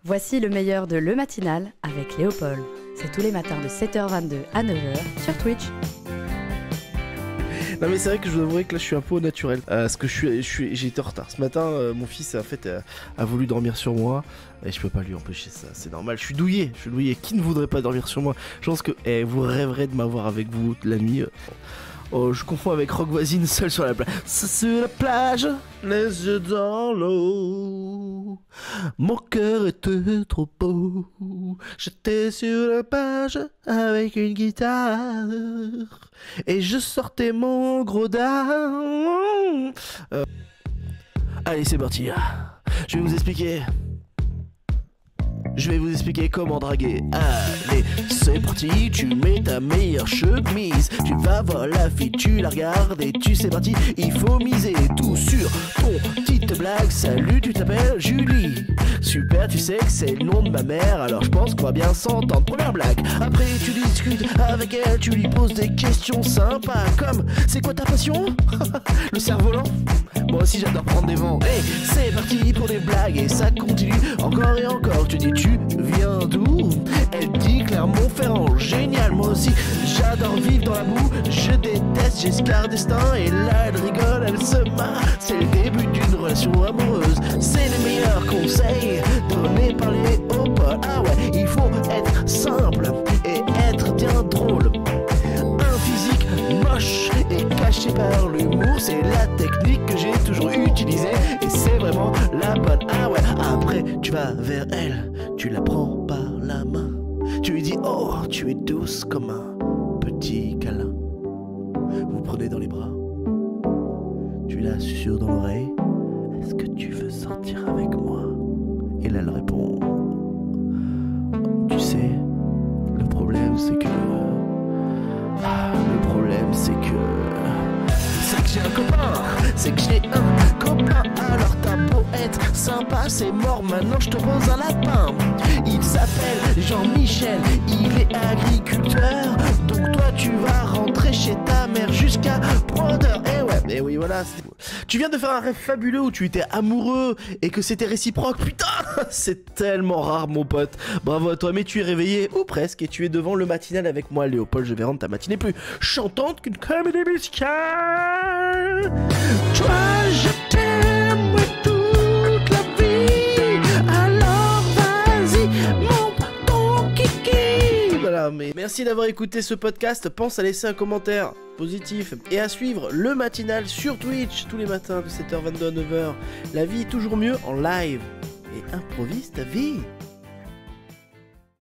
Voici le meilleur de Le Matinal avec Léopold. C'est tous les matins de 7h22 à 9h sur Twitch. Non mais c'est vrai que je dois avouer que là je suis un peu au naturel parce que j'ai été en retard ce matin. Mon fils en fait a voulu dormir sur moi et je peux pas lui empêcher ça, c'est normal. Je suis douillé. Qui ne voudrait pas dormir sur moi? Je pense que vous rêverez de m'avoir avec vous la nuit. Oh, je confonds avec Rock Voisine, seul sur la plage. Sur la plage, les yeux dans l'eau. Mon cœur était trop beau. J'étais sur la plage avec une guitare. Et je sortais mon gros dard. Allez, c'est parti. Je vais vous expliquer comment draguer. Allez, c'est parti, tu mets ta meilleure chemise. Tu vas voir la fille, tu la regardes et tu sais parti. Il faut miser tout sur ton petite blague. Salut, tu t'appelles Julie. Super, tu sais que c'est le nom de ma mère, alors je pense qu'on va bien s'entendre. Première blague. Après, tu discutes avec elle, tu lui poses des questions sympas comme c'est quoi ta passion? Le cerf-volant. Moi aussi j'adore prendre des vents. Hey, c'est parti pour des blagues et ça continue encore et encore. Tu dis tu viens d'où? Elle dit Clermont-Ferrand. Génial, moi aussi j'adore vivre dans la boue. Je déteste Giscard d'Estaing. Et là elle rigole, elle se marre. C'est le début d'une relation amoureuse. C'est les meilleurs conseils donnés par les hauts potes. Ah ouais, il faut être simple et être bien drôle. Un physique moche et caché par l'humour, c'est la technique que j'ai toujours utilisée et c'est vraiment la bonne. Ah ouais, après tu vas vers elle, tu la prends par la main, tu lui dis oh tu es douce comme un petit câlin. Vous prenez dans les bras, tu la susurres dans l'oreille, est-ce que tu veux sortir avec moi? Et là elle répond tu sais, le problème c'est que j'ai un copain, alors t'as beau être sympa, c'est mort, maintenant je te pose un lapin. Il s'appelle Jean-Michel, il est agriculteur, donc toi tu vas rentrer chez ta mère jusqu'à point d'heure. Et oui voilà, tu viens de faire un rêve fabuleux où tu étais amoureux et que c'était réciproque, putain. C'est tellement rare mon pote, bravo à toi, mais tu es réveillé, ou presque, et tu es devant Le Matinal avec moi Léopold. Je vais rendre ta matinée plus chantante qu'une comédie musicale. Toi je t'aime toute la vie, alors vas-y monte ton kiki. Voilà, mais merci d'avoir écouté ce podcast. Pense à laisser un commentaire positif et à suivre Le Matinal sur Twitch tous les matins de 7h22 à 9h. La vie est toujours mieux en live, et improvise ta vie.